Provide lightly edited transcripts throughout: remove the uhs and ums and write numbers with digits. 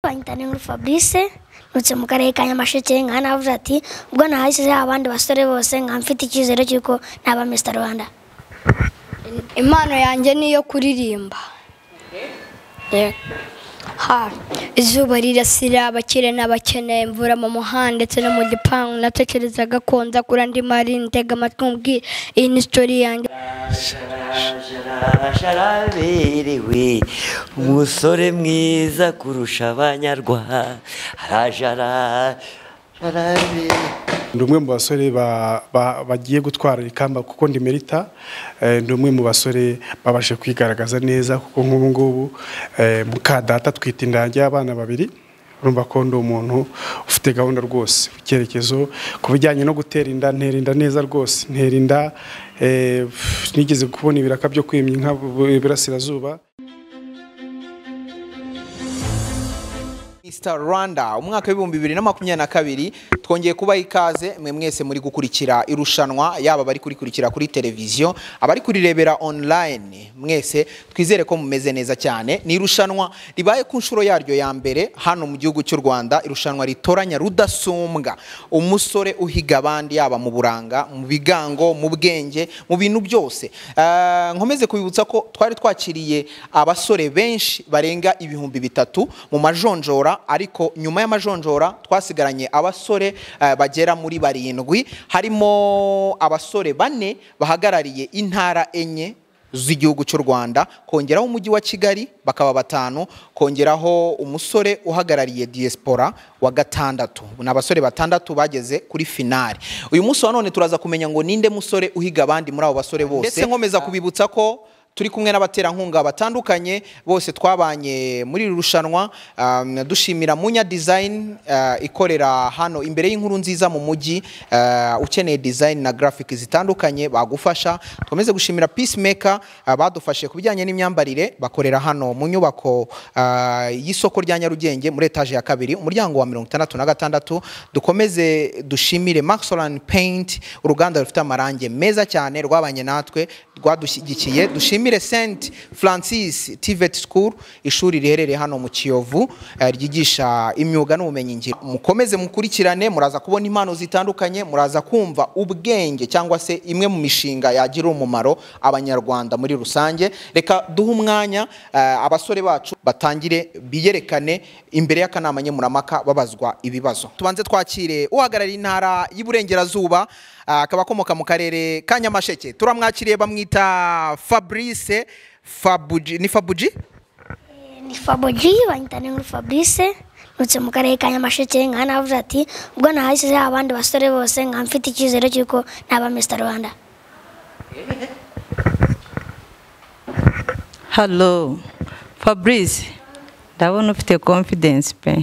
banyita Nkuru Fabrice nutse mu karere ka Nyamasheke nkanavuze ati ubwo nahise abandi basore bose nkamfite icyizere cyuko naba Mr. Rwanda. Impano yanjye niyo kuririmba. Izuba rirasira abakire n'abakene, imvura mu muhanda ndetse no mu gipangu, natekerezaga ko nza kuri andi mari ntega amatwi umbwira iyi ni story yanjye. Sharaberewe umusore mwiza kurusha abanyarwanda, ndi umwe mu basore bagiye gutwara ikamba kuko ndi Merita. Ndi umwe mu basore babashe kwigaragaza neza kuko nk'ubu ngubu muka data twita indange y'abana babiri. Urumva ko ndi umuntu ufite gahunda rwose, icyerekezo ku bijyanye no gutera inda, ntera inda neza rwose, ntera inda nigeze kubona ibiraka byo kwimya inka Iburasirazuba. Mr. Rwanda umwaka w'ibihumbi 2022 twongeye kuba ikaze mwe mwese muri gukurikira irushanwa, yaba bari kurikurikira kuri televiziyo, abari kurirebera online, mwese twizere ko mumeze neza cyane. Ni irushanwa ribaye ku nshuro yaryo ya mbere hano mu gihugu cy'u Rwanda, irushanwa ritoranya rudasumbwa umusore uhiga abandi, yaba mu buranga, mu bigango, mu bwenge, mu bintu byose. Nkomeze kubibutsa ko twari twakiriye abasore benshi barenga 3000 mu majonjora, ariko nyuma y'amajonjora twasigaranye abasore bagera muri 7, harimo abasore 4 bahagarariye intara enye z'igihugu cy'u Rwanda, kongeraho umujyi wa Kigali bakaba 5, kongeraho umusore uhagarariye diaspora wa 6. N'abasore 6 bageze kuri finale. Uyu munsi wa none turaza kumenya ngo ninde musore uhiga abandi muri abo basore bose. Ndetse nkomeza kubibutsa ko turi kumwe n'abaterankunga batandukanye bose twabanye muri irushanwa. Dushimira Munya Design ikorera hano imbere y'inkuru nziza mu mujyi, ukeneye design na graphic zitandukanye bagufasha. Twomeze gushimira Peacemaker badufashe kubijyanye n'imyambarire, bakorera hano mu nyubako y'isoko rya Nyarugenge muri etage ya 2 umuryango wa 66. Dukomeze dushimire Maxolan Paint, uruganda rufite amarange meza cyane rwabanye natwe rwadushyigikiye. Dushimire St Francis TVET School, ishuri riherereye hano mu Kiyovu ryigisha imyuga n'ubumenyi ngiro. Mukomeze mukurikirane, muraza kubona impano zitandukanye, muraza kumva ubwenge cyangwa se imwe mu mishinga yagira umumaro abanyarwanda muri rusange. Reka duhe umwanya abasore bacu batangire biyerekane imbere y'akanama nkemuramaka babazwa ibibazo. Tubanze twakire uhagarariye intara y'Iburengerazuba, akaba akomoka mu karere ka Nyamasheke. Turamwakiriye, bamwita Fabrice Fabuji. Ni Fabuji? Ni Fabuji, banyita Nkuru Fabrice nutse mu karere ka Nyamasheke nkanavuze ati ubwo nahise abandi basore bose nkamfite icyizere cyuko naba Mr. Rwanda. Hello Fabrice, ndabona ufite confidence pe.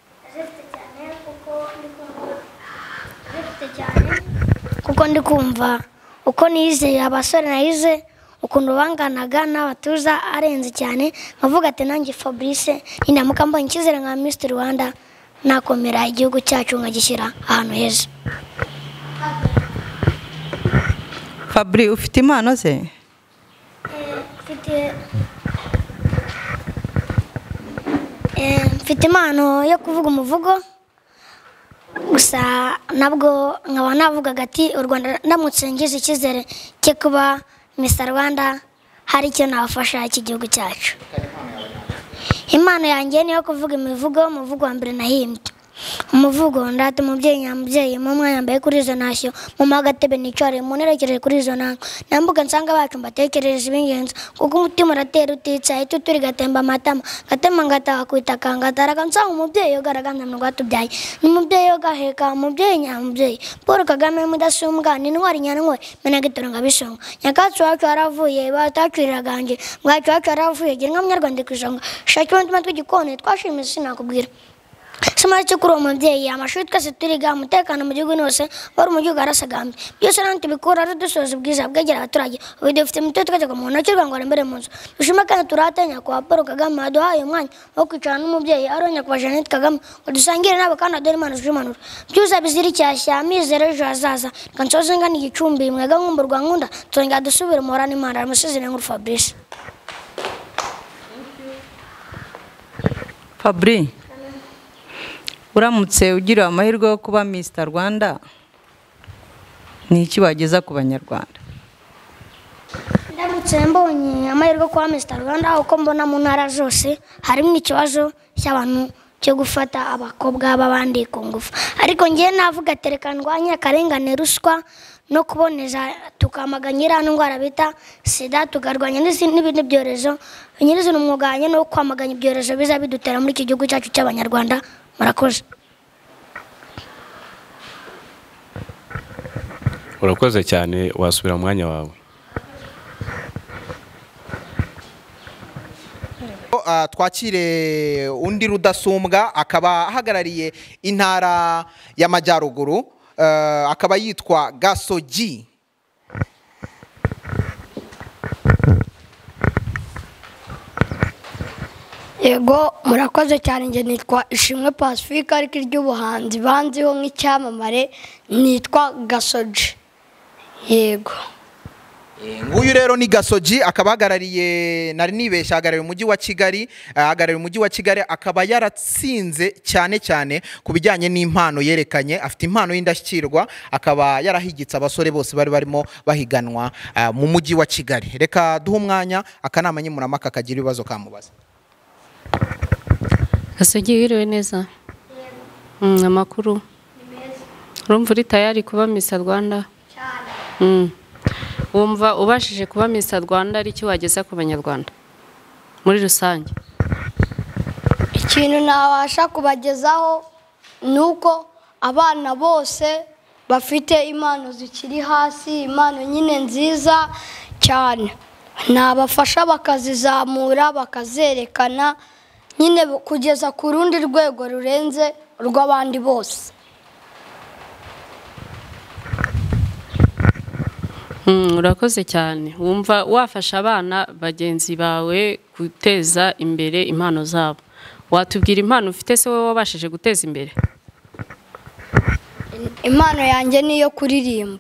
Kuko ndi kumva uko nize abasore nahize ukuntu banganaga n'abatuza arenze cyane, nkavuga ati nanjye Fabrice ninamuka mbonye icyizere nka Mr. Rwanda nakomera igihugu cyacu nkagishyira ahantu heza. Fabri, ufite impano ze? Mfite impano yo kuvuga umuvugo, gusa nabwo nkaba navugaga ati u Rwanda ndamutse ngize icyizere cyo kuba Mr. Rwanda hari icyo nabafasha iki gihugu cyacu. Impano yanjye niyo kuvuga imivugo, umuvugo wa mbere nahimbye. Umuvugo ndata umubyeyi nyamubyeyi mu mwanya mbaye kuri izo ntashyo, mu magatebe nicare mu nerekeje kuri izo ntango, nambuga nsanga bacu mbatekereza ibingenzi, kuko umutima uratera utitsa ituturi gatemba amatama, gatema ngataha kwitaka ngataraga nsanga umubyeyi ugaraganda mu rwatubyaye, n'umubyeyi ugaheka umubyeyi nyamubyeyi. Paul Kagame mudasumbwa ni intwari nyantwari menagitoro ngabisonga, nyakatsi wacu aravuye batacwiriraganje, bwacu wacu aravuye gira nka Munyarwanda kwisonga, shakira umutima tw'igikone twashimize sinakubwira. Sima cyo kuri umubyeyi, amashuri twese turiga, umutekano mu gihugu nose wari mu gihugu arasagambye, byose nanti bikora ari dusoza ubwiza bwegera abaturage. Ubu dufite imito twajyaga mu ntoki Rwanda imbere mu nzu, dushima kandi turatanya kwa Paul Kagame aduhaye umwanya wo kwicarana n'umubyeyi aronya kuba Jeannette Kagame ngo dusangire nabo kandi adore imana z'imanura, byuza bizira icyashya amizero ejo hazaza. Kansoze ngana igicumbi mwega nkumburwa nkunda, tuzongera dusubire mu horana imana. Aramusize Nkuru Fabrice. Fabri, uramutse ugira amahirwe yo kuba Mr. Rwanda ni iki wageza ku banyarwanda? ndamutse mbonye amahirwe yo kuba Mr. Rwanda uko mbona mu ntara zose harimo ikibazo cy'abantu cyo gufata abakobwa b'abandi ku ngufu, ariko ngiye navuga tereka ndwanye akarengane, ruswa no kuboneza, tukamaganya iriya ndwara bita sida, tukarwanya n'ibindi byorezo. Nyirizina umwuga wanjye no kwamaganya ibyorezo biza bidutera muri iki gihugu cyacu cy'abanyarwanda. Murakoze. urakoze cyane, wasubira mu mwanya wawe. Twakire undi Rudasumbwa, akaba ahagarariye intara y'Amajyaruguru, akaba yitwa Gasogi. Yego murakoze cyane, njye nitwa Ishimwe Pacifique, ariko iry'ubuhanzi banziho nk'icyamamare nitwa Gasogi. Yego. Nguyu rero ni Gasogi, akaba ahagarariye, nari nibeshya, ahagarariye umujyi wa Kigali, ahagarariye umujyi wa Kigali, akaba yaratsinze cyane cyane ku bijyanye n'impano yerekanye. Afite impano y'indashyikirwa, akaba yarahigitse abasore bose bari barimo bahiganwa mu mujyi wa Kigali. Reka duhe umwanya akanama nkemurampaka kagira ibibazo kamubaza. Gasogi, wiriwe neza? Amakuru? Urumva uri tayari kuba Mr. Rwanda? Cyane. Wumva ubashije kuba Mr. Rwanda ari cyo wageza ku banyarwanda muri rusange? Ikintu nabasha kubagezaho ni uko abana bose bafite impano zikiri hasi, impano nyine nziza cyane, nabafasha bakazizamura, bakazerekana nyine kugeza ku rundi rwego rurenze urw'abandi bose. Urakoze cyane. Wumva wafasha abana bagenzi bawe guteza imbere impano zabo, watubwira impano ufite se wowe wabashije guteza imbere? Impano yanjye ni iyo kuririmba.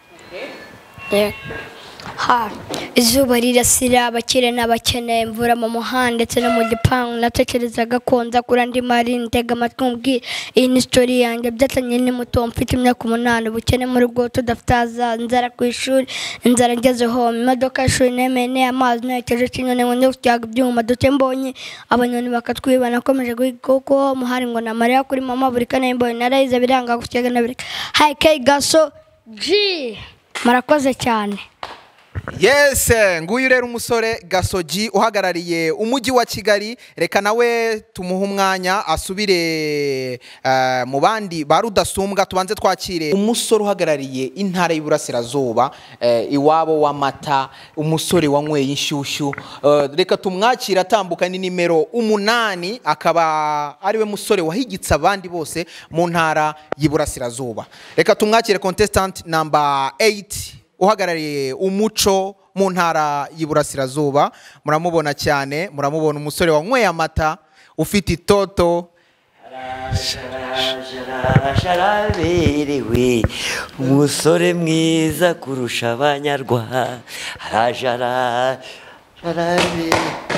Izuba rirasira, abakire n'abakene, imvura mu muhanda ndetse no mu gipangu, natekerezaga ko nza kuri andi mari, ntega amatwi nkubwire iyi ni story yanjye. Byatanye ni muto, mfite imyaka 8, ubukene muri bwo tudafite ahazaza, inzara ku ishuri, inzara ngezeho, imodoka y'ishuri nemeye, amazi nerekeje Kinyoni, ngo njye kujyaga ibyuma duke mbonye abanyoni bakatwiba, nakomeje guhiga kuko muhari ngo namarira kuri mama, buri kane mbonye narayize biranga gukega na bireka. Hi K Gasogi, murakoze cyane. Yes, nguyu rero umusore Gasogi uhagarariye umujyi wa Kigali. Reka nawe tumuha umwanya asubire mu bandi ba Rudasumbwa. Tubanze twakire umusore uhagarariye intara y'Iburasirazuba, iwabo w'amata, umusore wanyweye inshyushyu. Reka tumwakira atambuka ni nimero 8, akaba ariwe musore wahigitse abandi bose mu ntara y'Iburasirazuba. Reka tumwakire contestant number 8 uhagarariye umuco mu ntara y'Iburasirazuba. Muramubona cyane, muramubona umusore wanyweye amata, ufite itoto. Araberewe, umusore mwiza kurusha abanyarwanda. Araberewe.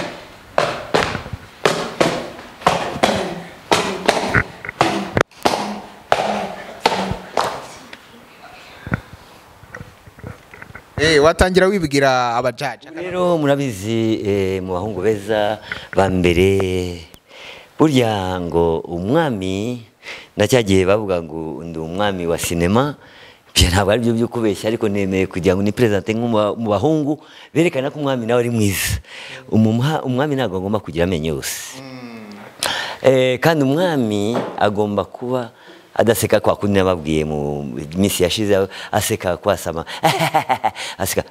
Watangira wibwira abajaji. Rero murabizi mu bahungu beza ba mbere, burya ngo umwami ndacyagiye bavuga ngo ndi umwami wa sinema. Ntabwo ari byo byo kubeshya, ariko nemeye kugira ngo ni presente mu bahungu berekana ko umwami nawe ari mwiza. Umwami ntabwo agomba kugira amenyo yose, kandi umwami agomba kuba adaseka kwa kundi nababwiye mu minsi yashize, aseka kwasama, aseka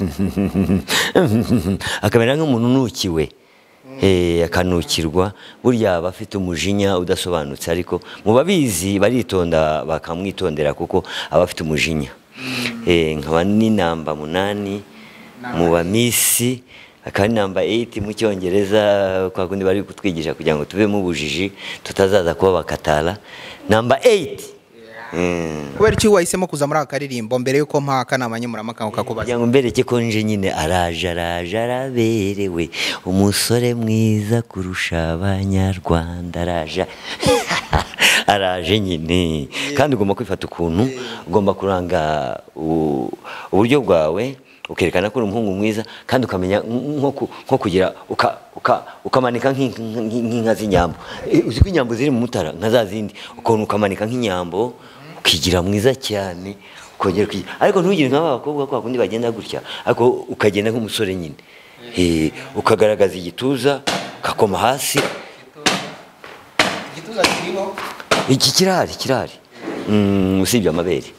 akamera nk'umuntu nukiwe, akanukirwa. Burya aba afite umujinya udasobanutse, ariko mu babizi baritonda bakamwitondera kuko aba afite umujinya. Nkaba ni namba 8 mu bamisi, akaba namba 8 mu Cyongereza, kwa kundi bari kutwigisha kugira ngo tuve mu bujiji tutazaza kuba bakatara. Namba 8. Kubera iki wahisemo kuza muri aka karirimbo mbere yuko mpa akanama nkemurampaka ukakubaza? Kugira ngo mbereke ko nje nyine araje araberewe, umusore mwiza kurusha abanyarwanda. araje nyine kandi ugomba kwifata ukuntu ugomba kuranga uburyo bwawe ukerekana ko uri umuhungu mwiza kandi ukamenya nko kugira ukamanika nk'inka z'inyambo uzi ko inyambo ziri mu Mutara nka za zindi ukuntu ukamanika nk'inyambo ukigira mwiza cyane ukongera ariko ntugire nk'aba bakobwa kwa kundi bagenda gutya ariko ukagenda nk'umusore nyine ukagaragaza igituza ukakoma hasi igituza kiriho iki kirahari usibye amabere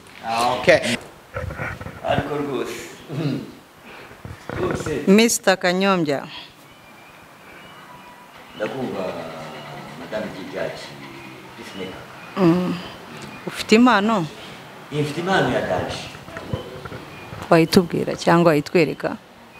ariko rwose Mr. Kanyombya ndakumva madame Gijaji ufite impano ifite impano ya daje wayitubwira cyangwa wayitwereka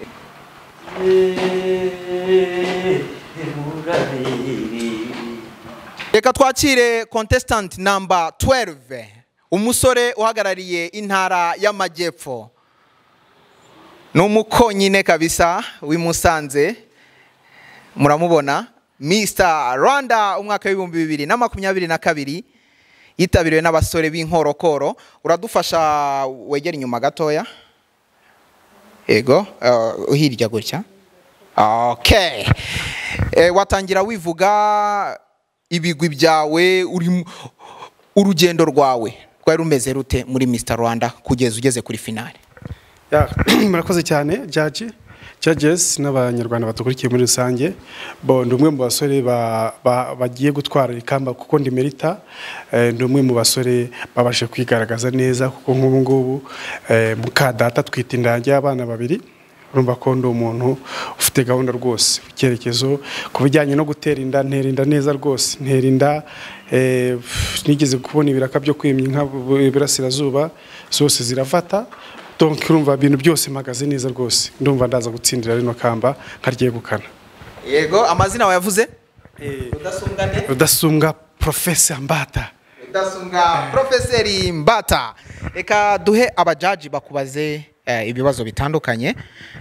reka twakire contestant number 12 umusore uhagarariye intara y'amajyepfo n'umukonyine kabisa w'imusanze muramubona Mr. Rwanda umwaka w'ibihumbi 2022 yitabiriwe n'abasore b'inkorokoro uradufasha wegera inyuma gatoya ego uhirya gutya okay watangira wivuga ibigwi byawe urugendo rwawe rwari rumeze rute muri Mr. Rwanda kugeza ugeze kuri finale murakoze cyane judges n'abanyarwanda batukurikiye muri rusange ndi umwe mu basore bagiye gutwara ikamba kuko ndi merita ndi umwe mu basore babashe kwigaragaza neza kuko nk'ubu ngubu mukadata twita indange y'abana babiri urumva ko ndi umuntu ufite gahunda rwose icyerekezo ku bijyanye no gutera inda ntera inda neza rwose ntera inda nigeze kubona ibiraka byo kwimya ibirasirazuba zose zirafata donc urumva ibintu byose magaze neza rwose ndumva ndaza gutsindira rino kamba nkaryegukana yego amazina wayavuze Rudasumbwa Professor Mbata Rudasumbwa Professor Mbata reka duhe abajaji bakubaze ibibazo bitandukanye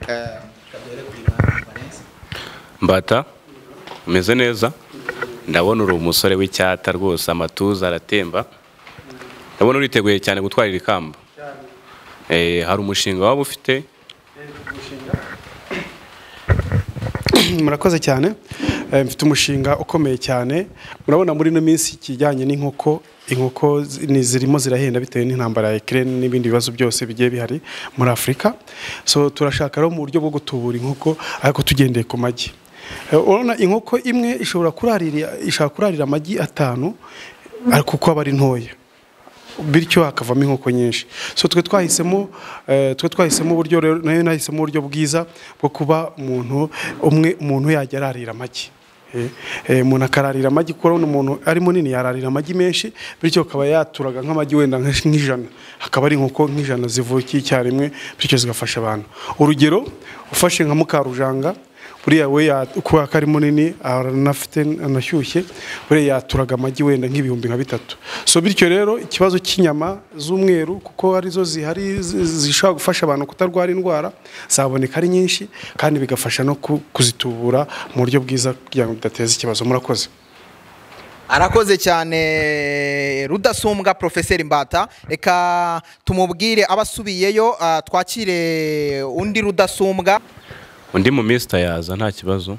Mbata umeze neza ndabona uri umusore w'icyata rwose amatuza aratemba ndabona uriteguye cyane gutwara iri kamba hari umushinga waba ufite murakoze cyane mfite umushinga ukomeye cyane murabona muri no minsi kijyanye n'inkoko inkoko zirimo zirahenda bitewe n'intambara ya Ukraine n'ibindi bibazo byose bigiye bihari muri Afrika so turashaka rero mu buryo bwo gutubura inkoko ariko tugendeye ku magi urabona inkoko imwe ishobora kurarira amagi 5 ariko uko aba ari ntoya bityo hakavamo inkoko nyinshi so twe twahisemo uburyo rero nayo nahisemo uburyo bwiza bwo kuba umuntu yajya ararira amagi umuntu akararira amagi kuko umuntu ari munini yararira amagi menshi bityo akaba yaturaga nk'amagi wenda nk'ijana hakaba ari inkoko nk'ijana zivukiye icyarimwe bityo zigafasha abantu urugero ufashe nka Mukarujanga buriya we kuba kari munini aranafite anashyushye buriya yaturaga amagi wenda nk'ibihumbi nka 3 so bityo rero ikibazo cy'inyama z'umweru kuko arizo zihari zishobora gufasha abantu kutarwara indwara zaboneka ari nyinshi kandi bigafasha no kuzitubura mu buryo bwiza kugira ngo bidateza ikibazo murakoze arakoze cyane Rudasumbwa Professor Mbata reka tumubwire abasubiyeyo twakire undi Rudasumbwa undi mu Mr. yaza nta kibazo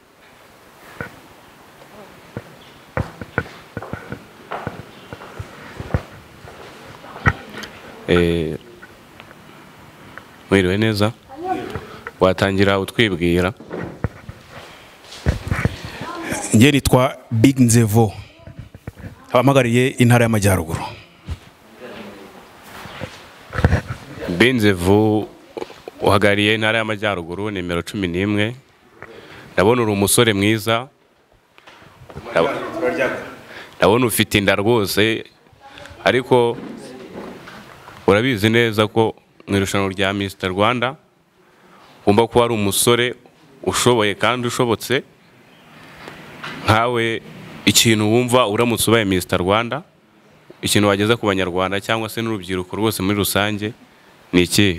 mwiriwe neza watangira utwibwira nge nitwa Big Nzevo abamagariye intara y'amajyaruguru Big Nzevo uhagariye intara y'amajyaruguru nimero 11 ndabona uri umusore mwiza ndabona ufite inda rwose ariko urabizi neza ko mu irushanwa rya Mr. Rwanda ugomba kuba ari umusore ushoboye kandi ushobotse nkawe ikintu wumva uramutse ubaye Mr. Rwanda ikintu wageza ku banyarwanda cyangwa se n'urubyiruko rwose muri rusange ni iki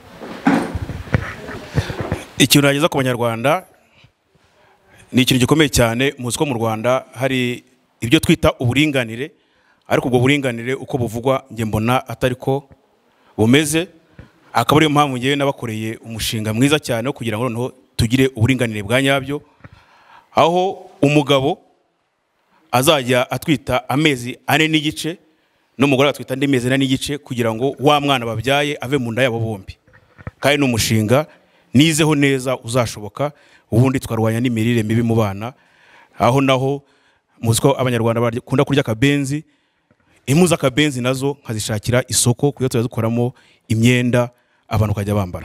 ikintu nageza ku banyarwanda ni ikintu gikomeye cyane muzi ko mu Rwanda hari ibyo twita uburinganire ariko ubwo buringanire uko buvugwa njye mbona atari ko bumeze, akaba ariyo mpamvu ngewe nabakoreye umushinga mwiza cyane wo kugira ngo noneho tugire uburinganire bwa nyabyo, aho umugabo azajya atwita amezi 4 n'igice n'umugore atwita andi mezi 4 n'igice kugira ngo wa mwana babyaye ave mu nda yabo bombi. Kandi n'umushinga nizeho neza uzashoboka, ubundi twarwanya n'imirire mibi mu bana, aho naho muziko abanyarwanda bakunda kurya akabenzi, impu z'akabenzi nazo nkazishakira isoko kuyo turazikoramo imyenda abantu kajya bambara.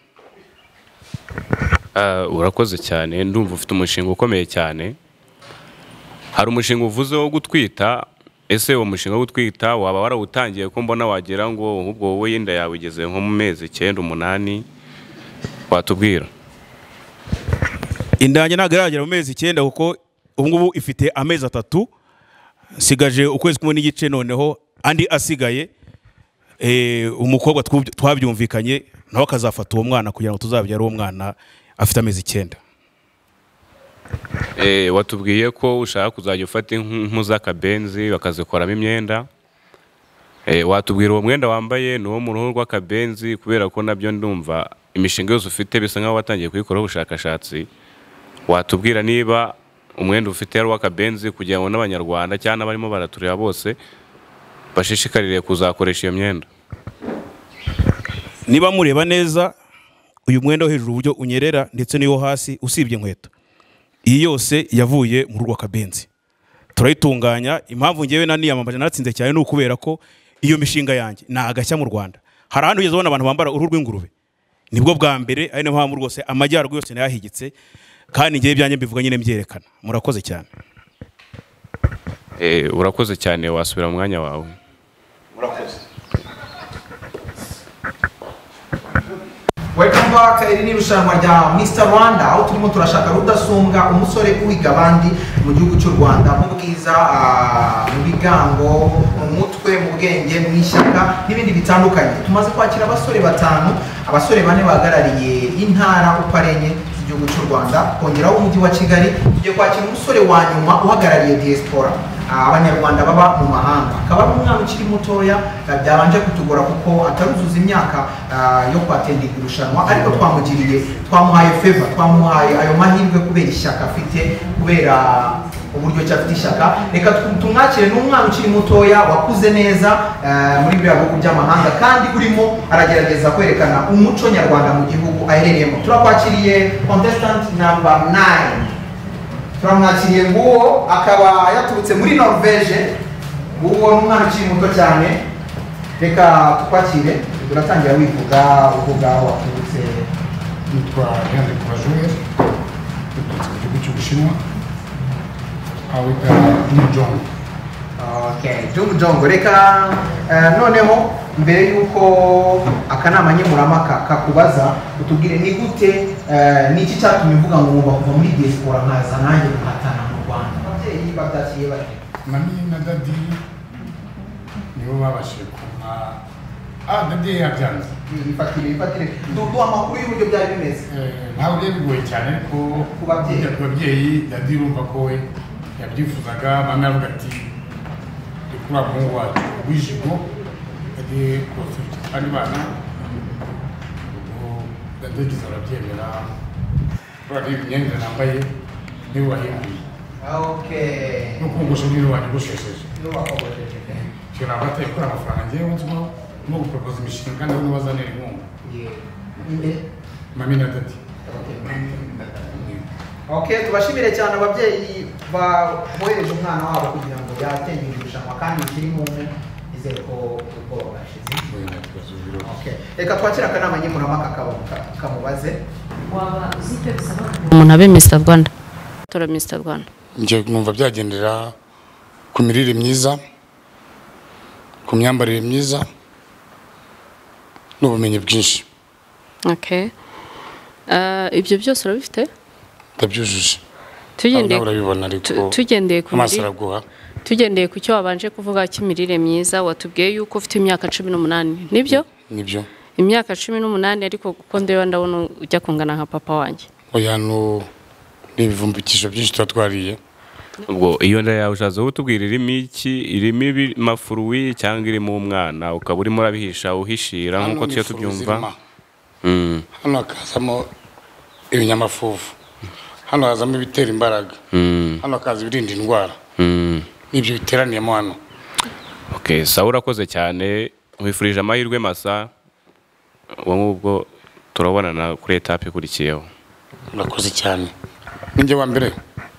Urakoze cyane, ndumva ufite umushinga ukomeye cyane. Hari umushinga uvuze wo gutwita, ese uwo mushinga wo gutwita waba warawutangiye ko mbona wagira ngo ahubwo wowe yinda yawe igeze nko mu mezi 9 8, watubwira? Indange ntabwo iragera mu mezi 9 kuko ubu ngubu ifite amezi 3, sigaje ukwezi kumwe n'igice, noneho andi asigaye umukobwa twabyumvikanye nawe akazafata uwo mwana kugira ngo tuzabyara uwo mwana afite amezi 9. Watubwiye ko ushaka kuzajya ufata impu z'akabenzi bakazikoramo imyenda. Watubwira uwo mwenda wambaye ni uwo mu ruhu rw'akabenzi, kubera ko nabyo ndumva imishinga yose ufite bisa nkaho watangiye kuyikoraho ubushakashatsi. Watubwira niba umwenda ufite ari uw'akabenzi kugira ngo n'abanyarwanda cyangwa barimo baratureba bose bashishikarire kuzakoresha iyo myenda. Niba mureba neza uyu mwenda wo hejuru uburyo unyerera ndetse n'iyo hasi usibye inkweto, iyi yose yavuye mu ruhu rw'akabenzi. Turayitunganya, impamvu ngewe naniyamamaje naratsinze cyane n'ukubera ko iyo mishinga yanjye ni agashya mu Rwanda. Hari ahandi ugeze ubona abantu bambara uruhu rw'ingurube, nibwo bwa mbere, ari nayo mpamvu rwose amajyaruguru yose nayahigitse, kandi ngewe byanjye mbivuga nyine mbyerekana. Murakoze cyane. Urakoze cyane, wasubira mu mwanya wawe. Murakoze. Welcome back. Iri ni irushanwa rya Mr Rwanda, aho turimo turashaka rudasumbwa umusore uwiga abandi mu gihugu cy'u Rwanda, mu bwiza, mu bigango, mu mutwe, mu bwenge, mu ishyaka n'ibindi bitandukanye. Tumaze kwakira abasore 5, abasore 4 bahagarariye intara uko ari enye z'igihugu cy'u Rwanda, kongeraho umujyi wa Kigali. Tugiye kwakira umusore wa nyuma uhagarariye diaspora, abanyarwanda baba mu mahanga. Akaba ari umwana ukiri mutoya, byabanje kutugora kuko ataruzuza imyaka yo kwatendera irushanwa, ariko twamuhaye favor, twamuhaye ayo mahirwe kubera ishyaka afite, kubera uburyo cyafite ishyaka. Reka tumwakire, n'umwana ukiri mutoya wakuze neza muri bya bihugu by'amahanga, kandi urimo aragerageza kwerekana umuco nyarwanda mu gihugu aherereyemo. Turakwakiriye contestant number 9. Turamwakiriye nguwo, akaba yaturutse muri Norvege. Nguwo n'umwana ukiri muto cyane. Reka tukwakire, turatangira wivuga uvuga waturutse. Nitwa Henry Kubajure, tuturutse mu gihugu cy'Ubushinwa, aho wita Jungjongo. Okay, Jungjongo. Reka noneho mbere yuko akanama nkemurampaka kakubaza, utubwire ni gute, niki cyatumye uvuga ngo ngomba kuva muri diaspora nkaza nanjye guhatana mu Rwanda? Ababyeyi babyakiye bate? Mami na dadi nibo babashije kumpa. Dadi yabyanze. Ifatire. Duha amakuru y'uburyo byari bimeze. Ntabwo byari bigoye cyane, ariko ku babyeyi dadi urumva ko we yabyifuzaga. Mami aravuga ati kuri umuhungu wacu w'ijigo agiye kubafite abandi bana, ubwo dadi yagize arabyemera, kubera imyenda nambaye niwe wahinduye. Okay. No kungusha niwe wanyogoshesheje. Niwe wakogosheje. Cyo ntabwo atari gukora amafaranga ngewe nzimo no gupropoza imishinga, kandi we wazanira inkunga. Mami na dadi. Okay, tubashimire cyane ababyeyi bohereje umwana wabo kugira ngo yatengere irushanwa, kandi kiri mu izere ko bashize. Okay. Reka twakira akanama nkemurampaka kamubaze. Waba uzite bisaba umuntu abe Mr Rwanda? Tora Mr Rwanda. Nje numva byagendera ku mirire myiza, ku myambarire myiza, n'ubumenyi bwinshi. Okay. Ibyo byose urabifite? Ndabyujuje. Tugendeye ku cyo wabanje kuvuga cy'imirire myiza, watubwiye yuko ufite imyaka 18, nibyo? Nibyo. Imyaka 18, ariko kuko ndabona ujya kungana nka papa wanjye. Oya, no, ni ibivumbikisho byinshi twatwariye ubwo iyo nda yawe ushaza utubwira irimo iki, irimo mafuruwi cyangwa irimo umwana ukaba urimo urabihisha uhishira nkuko tuyo tubyumva. Hano hakazamo ibinyamafufu, hano hazamo ibitera imbaraga, hano hakaza ibirinda indwara, n'ibyo biteraniyemo hano. Okay, sawa urakoze cyane, wifurije amahirwe masa, uwo ngubwo turabonana kuri etape ikurikiyeho. Urakoze cyane. Ninjye wa mbere.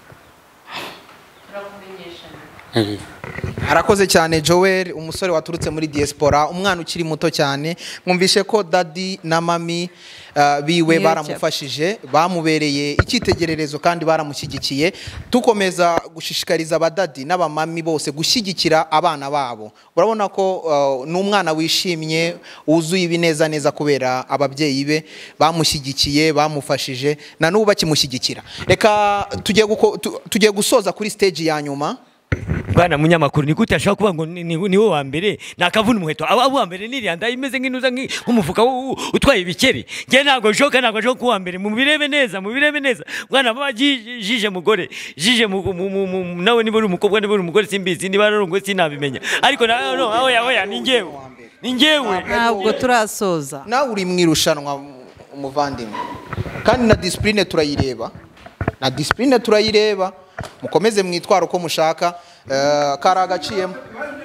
Arakoze cyane Joel, umusore waturutse muri diaspora, umwana ukiri muto cyane. Mwumvishe ko daddy na mami biwe baramufashije, bamubereye icyitegererezo kandi baramushyigikiye. Tukomeza gushishikariza abadadi n'abamami bose gushyigikira abana babo. Urabona ko n'umwana wishimye wuzuye ibineza neza kubera ababyeyi be bamushyigikiye, bamufashije, na n'ubu bakimushyigikira. Reka tugiye gusoza kuri stage ya nyuma. Bwana munyamakuru, ni gute ashaka kuba ngo ni wo wa mbere nakavuna umuheto? Abo wa mbere niriyanda imeze nk'inuza nk'umufuka utwaye ibikeri. Nge ntago shoka kuwa mbere. Mubirebe neza. Bwana baba jije mugore, jije nawe niba uri umukobwa niba uri umugore simbizi, niba arongo sinabimenya. Ariko oya ni ngewe. Ntabwo turasoza. Nawe uri mwirushanwa umuvandimwe. Kandi na discipline turayireba. Mukomeze mwitwara uko mushaka, karagaciyemo.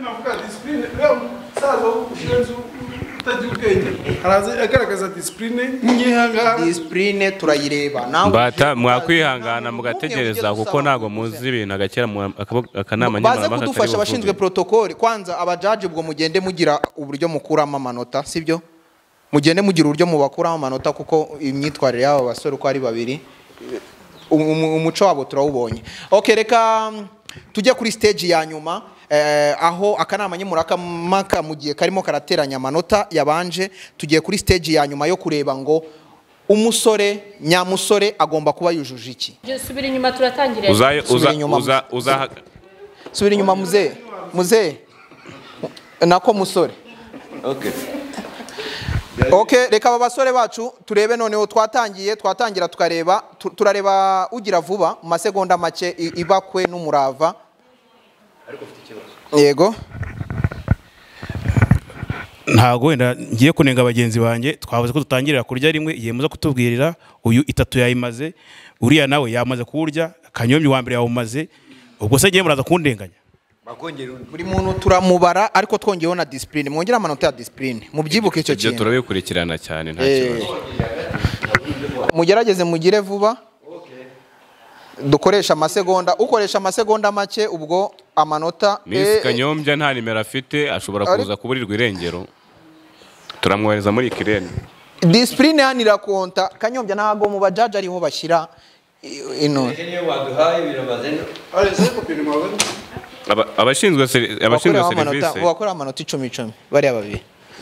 Discipline turayireba. Mbata mwakwihangana mugategereza kuko ntago muzi ibintu agakera akanama baza kudufasha abashinzwe protocol. Kwanza abajaji ubwo mugende mugira uburyo mukuramo amanota, sibyo? Mugende mugira uburyo mubakuramo amanota kuko imyitwarire y'abo basore uko ari babiri umuco wabo turawubonye. Okay, reka tujye kuri stage ya nyuma, aho akanama nkemurampaka mu gihe karimo karateranya amanota yabanje. Tugiye kuri stage ya nyuma yo kureba ngo umusore nyamusore agomba kuba yujuje iki. Subira inyuma turatangira. Subira inyuma muze nako musore. Okay, reka aba basore bacu turebe noneho twatangira turareba ugira vuba mu masegonda make ibakwe n'umurava. Yego. Ntago wenda ngiye kunenga abagenzi banjye, twavuze ko tutangirira kurya rimwe, igihe muza kutubwirira uyu itatu yayimaze, uriya nawe yamaze kurya, Kanyombya wa mbere yawumaze, ubwo se ngiye muraza kundenganya. Buri muntu turamubara ariko twongeyeho na discipline. Mwongera amanota ya discipline. Mubyibuke icyo kintu. Turabikurikirana cyane nta kibazo. Mugerageze mugire vuba. Dukoresha amasegonda, ukoresha amasegonda make ubwo amanota. Miss Kanyombya nta nimero afite, ashobora kuza kuburirwa irengero. Turamwohereza muri Kirene. Discipline yanira konta. Kanyombya ntago mu bajaji ariho bashyira ino. Abashinzwe serivisi wakora amanota 10 bari ababiri.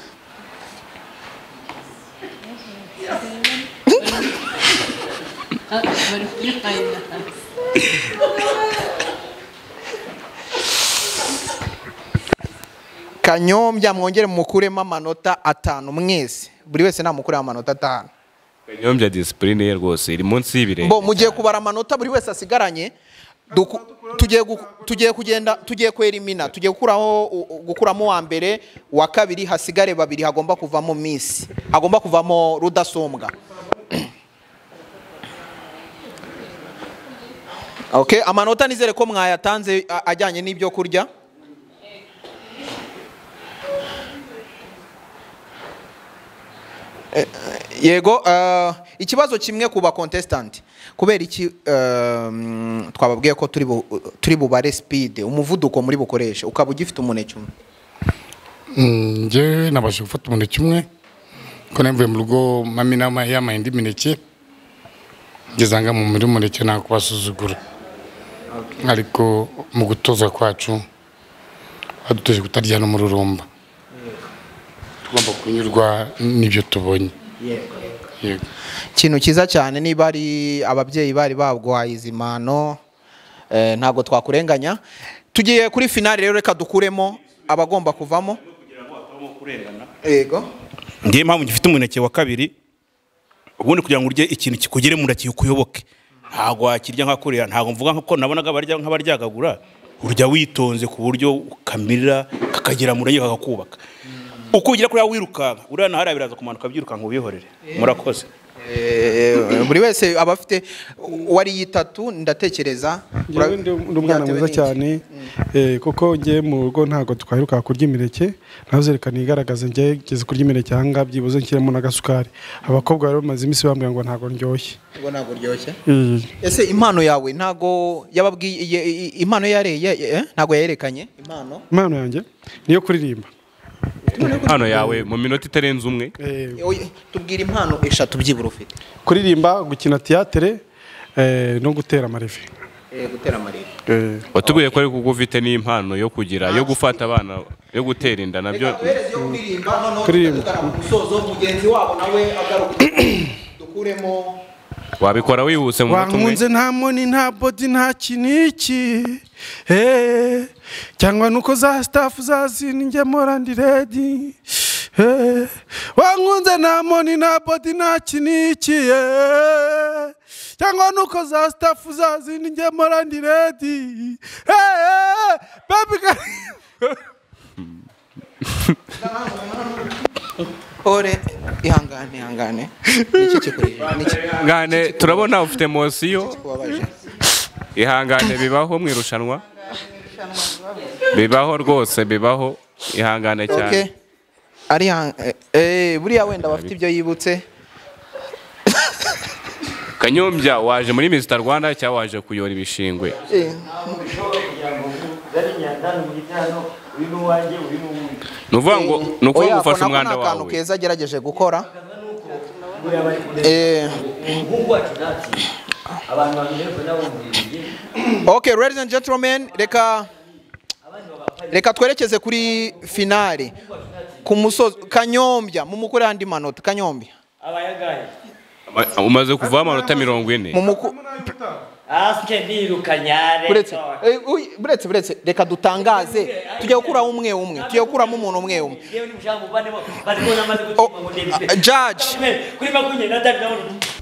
Kanyombya mwongere mukuremo amanota 5 mwese, buri wese namukuremo amanota 5. Kanyombya discipline ye rwose iri munsi y'ibirenge. Bo mugiye kubara amanota buri wese asigaranye. Tugiye kwerimina, tugiye gukuramo wa mbere, wa kabiri hasigare babiri, hagomba kuvamo miss, hagomba kuvamo Rudasumbwa. Okay, amanota nizere ko mwayatanze ajyanye n'ibyo kurya. Yego, ikibazo kimwe kuba contestant. Kubera iki twababwiye ko turi bubare speed, umuvuduko muri bukoresha, ukaba ugifite umuneke umwe. Nje nabashe gufata umuneke umwe ko nemvuye mu rugo mami nama yamaye indi mineke, ngezanga mu muri umuneke nta kubasuzugura. Ariko mu gutoza kwacu badutoje kutarya no mu rurumba, tugomba kunyurwa n'ibyo tubonye. Yego. Kintu kiza cyane niba ari ababyeyi bari babwaye izimano, ntago twakurenganya. Tugiye kuri finale rero, reka dukuremo abagomba kuvamo. Yego. Ngiye mpamvu gifite umuneke wa kabiri, ubundi kugira ngo urye ikintu kikugere mu ndaki ukuyoboke, ntabwo wakirya nka kuriya, ntabwo mvuga ko nabonaga barya nk'abaryagagura, urya witonze ku buryo ukamirira kakagera mu renge kakakubaka. Uko ugira kuriya wirukanka uriya nahari biraza kumanuka byirukanka ubihorere. Murakoze. Buri wese aba afite wari yitatu ndatekereza ndi umwana mwiza cyane kuko ngiye mu rugo ntago twaheruka kurya imineke, nazerekana igaragaza ngiye ngeze kurya imineke hanga byibuze nshyiremo n'agasukari. Abakobwa rero bamaze iminsi bambwira ngo ntago ndyoshye. Ngo ntago ryoshye? Ese impano yawe ntago yababwiye impano yareye ntago yayerekanye impano? Impano yanjye niyo kuririmba. Hano yawe mu minota itarenze umwe. Tubwira impano eshatu byibura ufite. Kuririmba, gukina theatre no gutera amarevi. Gutera amarevi. Watubwiye ko ari kuko ufite n'impano yo kugira yo gufata abana yo gutera inda nabyo. Kuririmba umusozo mugenzi wabo nawe agaruka dukuremo. Wabikora wihuse mu mutumwe. Wankunze nta moni nta body nta kiniki. Cyangwa nuko za staff zazini nge mora ndi ready. Wankunze nta moni nta body nta kiniki. Cyangwa nuko za staff zazini nge mora ndi ready. Baby Ore ihangane niki kikurije ngane turabona ufite emosiyo ihangane bibaho mwirushanwa bibaho rwose bibaho ihangane cyane ari buriya wenda bafite ibyo yibutse Kanyombya waje muri Mr Rwanda cyangwa waje kuyora ibishingwe nuvuga ngo nuko gufasha umwanda wawe akantu keza agerageje gukora Okay, ladies and gentlemen, reka twerekeze kuri finale ku musozi. Kanyombya mumukure andi manota. Kanyombya umaze kuva amanota 40 Aske ndirukanyare. Buretse reka dutangaze tujya gukura umwe tujya gukuramo umuntu umwe. Judge kuri makunye na